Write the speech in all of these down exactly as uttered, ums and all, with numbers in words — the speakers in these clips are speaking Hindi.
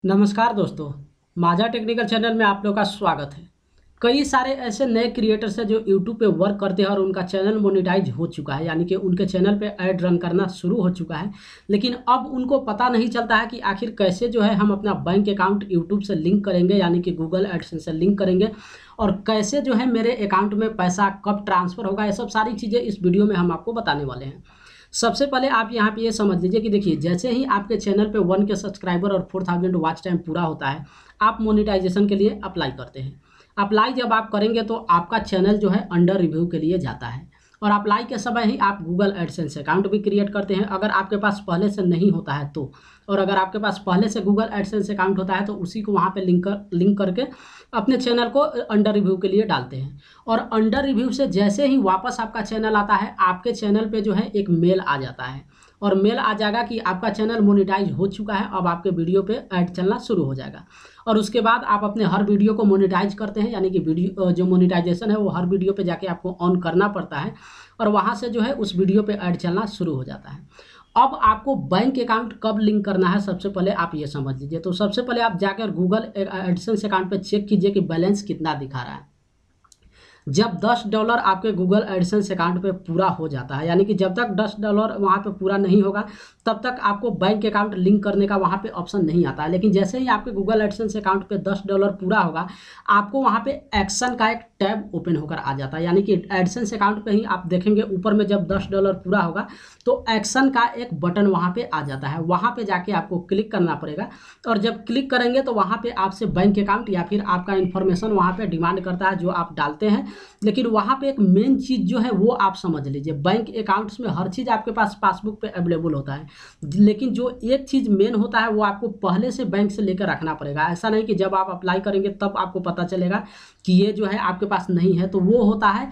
नमस्कार दोस्तों, माझा टेक्निकल चैनल में आप लोग का स्वागत है। कई सारे ऐसे नए क्रिएटर्स हैं जो यूट्यूब पे वर्क करते हैं और उनका चैनल मोनेटाइज हो चुका है, यानी कि उनके चैनल पे ऐड रन करना शुरू हो चुका है। लेकिन अब उनको पता नहीं चलता है कि आखिर कैसे जो है हम अपना बैंक अकाउंट यूट्यूब से लिंक करेंगे, यानी कि गूगल एडसेंस से लिंक करेंगे, और कैसे जो है मेरे अकाउंट में पैसा कब ट्रांसफ़र होगा। ये सब सारी चीज़ें इस वीडियो में हम आपको बताने वाले हैं। सबसे पहले आप यहाँ पे ये समझ लीजिए कि देखिए, जैसे ही आपके चैनल पे वन के सब्सक्राइबर और फोर थाउजेंड वॉच टाइम पूरा होता है, आप मोनेटाइजेशन के लिए अप्लाई करते हैं। अप्लाई जब आप करेंगे तो आपका चैनल जो है अंडर रिव्यू के लिए जाता है, और अप्लाई के समय ही आप गूगल एडसेंस अकाउंट भी क्रिएट करते हैं अगर आपके पास पहले से नहीं होता है तो। और अगर आपके पास पहले से गूगल एडसेंस अकाउंट होता है तो उसी को वहाँ पे लिंक कर लिंक करके अपने चैनल को अंडर रिव्यू के लिए डालते हैं। और अंडर रिव्यू से जैसे ही वापस आपका चैनल आता है, आपके चैनल पे जो है एक मेल आ जाता है, और मेल आ जाएगा कि आपका चैनल मोनेटाइज हो चुका है, अब आपके वीडियो पे ऐड चलना शुरू हो जाएगा। और उसके बाद आप अपने हर वीडियो को मोनेटाइज करते हैं, यानी कि वीडियो जो मोनेटाइजेशन है वो हर वीडियो पे जाके आपको ऑन करना पड़ता है, और वहाँ से जो है उस वीडियो पे ऐड चलना शुरू हो जाता है। अब आपको बैंक अकाउंट कब लिंक करना है, सबसे पहले आप ये समझ लीजिए। तो सबसे पहले आप जाकर गूगल एडसेंस अकाउंट पे चेक कीजिए कि बैलेंस कितना दिखा रहा है। जब दस डॉलर आपके गूगल एडसेंस अकाउंट पे पूरा हो जाता है, यानी कि जब तक दस डॉलर वहाँ पे पूरा नहीं होगा तब तक आपको बैंक अकाउंट लिंक करने का वहाँ पे ऑप्शन नहीं आता है। लेकिन जैसे ही आपके गूगल एडसेंस अकाउंट पे दस डॉलर पूरा होगा, आपको वहाँ पे एक्शन का एक टैब ओपन होकर आ जाता है, यानी कि एडसेंस अकाउंट पे ही आप देखेंगे ऊपर में जब दस डॉलर पूरा होगा तो एक्शन का एक बटन वहाँ पे आ जाता है। वहाँ पे जाके आपको क्लिक करना पड़ेगा, और जब क्लिक करेंगे तो वहाँ पे आपसे बैंक अकाउंट या फिर आपका इन्फॉर्मेशन वहाँ पे डिमांड करता है जो आप डालते हैं। लेकिन वहाँ पे एक मेन चीज़ जो है वो आप समझ लीजिए, बैंक अकाउंट्स में हर चीज़ आपके पास पासबुक पे अवेलेबल होता है, लेकिन जो एक चीज़ मेन होता है वो आपको पहले से बैंक से लेकर रखना पड़ेगा। ऐसा नहीं कि जब आप अप्लाई करेंगे तब आपको पता चलेगा कि ये जो है आपके पास नहीं है। तो वो होता है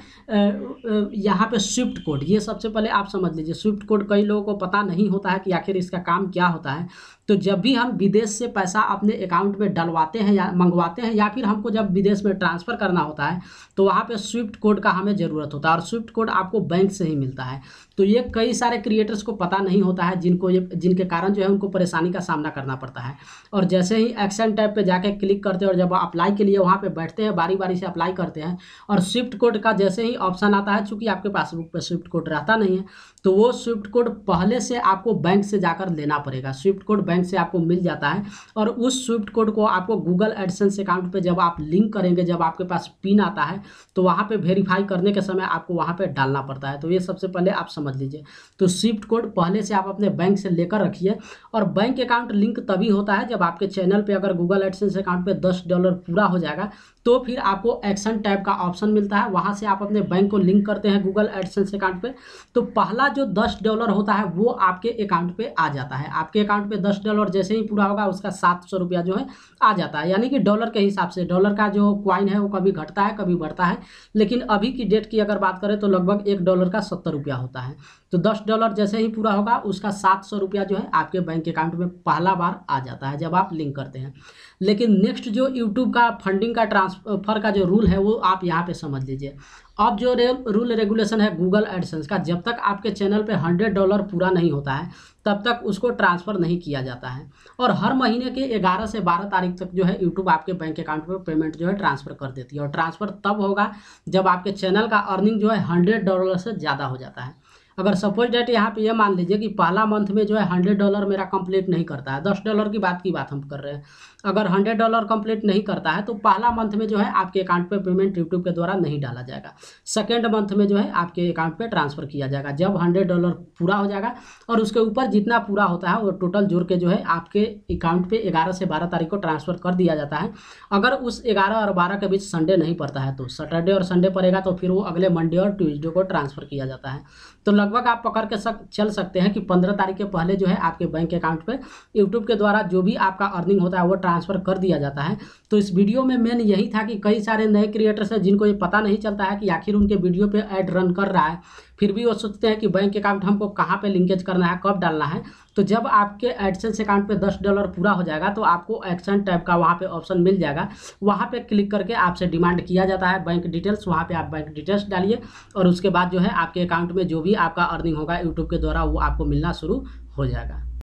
यहाँ पे स्विफ्ट कोड। ये सबसे पहले आप समझ लीजिए, स्विफ्ट कोड कई लोगों को पता नहीं होता है कि आखिर इसका काम क्या होता है। तो जब भी हम विदेश से पैसा अपने अकाउंट में डलवाते हैं या मंगवाते हैं, या फिर हमको जब विदेश में ट्रांसफ़र करना होता है, तो वहाँ पे स्विफ्ट कोड का हमें ज़रूरत होता है, और स्विफ्ट कोड आपको बैंक से ही मिलता है। तो ये कई सारे क्रिएटर्स को पता नहीं होता है, जिनको ये जिनके कारण जो है उनको परेशानी का सामना करना पड़ता है। और जैसे ही एक्शन टैब पे जाके क्लिक करते हैं और जब अप्लाई के लिए वहाँ पे बैठते हैं, बारी बारी से अप्लाई करते हैं, और स्विफ्ट कोड का जैसे ही ऑप्शन आता है, चूँकि आपके पासबुक पे स्विफ्ट कोड रहता नहीं है, तो वो स्विफ्ट कोड पहले से आपको बैंक से जाकर लेना पड़ेगा। स्विफ्ट कोड बैंक से आपको मिल जाता है, और उस स्विफ्ट कोड को आपको गूगल एडसेंस अकाउंट पे जब आप लिंक करेंगे, जब आपके पास पिन आता है, तो वहाँ पे वेरीफाई करने के समय आपको वहाँ पे डालना पड़ता है। तो ये सबसे पहले आप समझ लीजिए। तो स्विफ्ट कोड पहले से आप अपने बैंक से लेकर रखिए। और बैंक अकाउंट लिंक तभी होता है जब आपके चैनल पे अगर गूगल एडसेंस अकाउंट पे दस डॉलर पूरा हो जाएगा, तो फिर आपको एक्शन टैब का ऑप्शन मिलता है, वहाँ से आप अपने बैंक को लिंक करते हैं गूगल एडसेंस अकाउंट पे। तो पहला जो दस डॉलर होता है वो आपके अकाउंट पे आ जाता है। आपके अकाउंट पे दस डॉलर जैसे ही पूरा होगा, उसका सात सौ रुपया जो है आ जाता है, यानी कि डॉलर के हिसाब से। डॉलर का जो क्वाइन है वो कभी घटता है कभी बढ़ता है, लेकिन अभी की डेट की अगर बात करें तो लगभग एक डॉलर का सत्तर रुपया होता है। तो दस डॉलर जैसे ही पूरा होगा, उसका सात सौ रुपया जो है आपके बैंक अकाउंट में पहला बार आ जाता है जब आप लिंक करते हैं। लेकिन नेक्स्ट जो यूट्यूब का फंडिंग का ट्रांसफ़र का जो रूल है वो आप यहाँ पे समझ लीजिए। अब जो रूल रेगुलेशन है गूगल एडसेंस का, जब तक आपके चैनल पे हंड्रेड डॉलर पूरा नहीं होता है तब तक उसको ट्रांसफ़र नहीं किया जाता है। और हर महीने के ग्यारह से बारह तारीख तक जो है यूट्यूब आपके बैंक अकाउंट में पेमेंट जो है ट्रांसफ़र कर देती है। और ट्रांसफ़र तब होगा जब आपके चैनल का अर्निंग जो है हंड्रेड डॉलर से ज़्यादा हो जाता है। अगर सपोज डेट यहाँ पे ये मान लीजिए कि पहला मंथ में जो है हंड्रेड डॉलर मेरा कंप्लीट नहीं करता है, दस डॉलर की बात की बात हम कर रहे हैं, अगर हंड्रेड डॉलर कंप्लीट नहीं करता है तो पहला मंथ में जो है आपके अकाउंट पे पेमेंट यूट्यूब के द्वारा नहीं डाला जाएगा। सेकेंड मंथ में जो है आपके अकाउंट पे ट्रांसफ़र किया जाएगा जब हंड्रेड डॉलर पूरा हो जाएगा, और उसके ऊपर जितना पूरा होता है वो टोटल जोड़ के जो है आपके अकाउंट पे ग्यारह से बारह तारीख को ट्रांसफ़र कर दिया जाता है। अगर उस ग्यारह और बारह के बीच संडे नहीं पड़ता है तो सैटरडे और संडे पड़ेगा, तो फिर वो अगले मंडे और ट्यूसडे को ट्रांसफ़र किया जाता है। तो लगभग आप पकड़ के सक, चल सकते हैं कि पंद्रह तारीख के पहले जो है आपके बैंक अकाउंट पे यूट्यूब के द्वारा जो भी आपका अर्निंग होता है वो ट्रांसफ़र कर दिया जाता है। तो इस वीडियो में मेन यही था कि कई सारे नए क्रिएटर्स हैं जिनको ये पता नहीं चलता है कि आखिर उनके वीडियो पे ऐड रन कर रहा है, फिर भी वो सोचते हैं कि बैंक अकाउंट हमको कहाँ पे लिंकेज करना है, कब डालना है। तो जब आपके एडसेंस अकाउंट पे दस डॉलर पूरा हो जाएगा तो आपको एक्शन टैब का वहाँ पे ऑप्शन मिल जाएगा, वहाँ पे क्लिक करके आपसे डिमांड किया जाता है बैंक डिटेल्स। वहाँ पे आप बैंक डिटेल्स डालिए, और उसके बाद जो है आपके अकाउंट में जो भी आपका अर्निंग होगा यूट्यूब के द्वारा वो आपको मिलना शुरू हो जाएगा।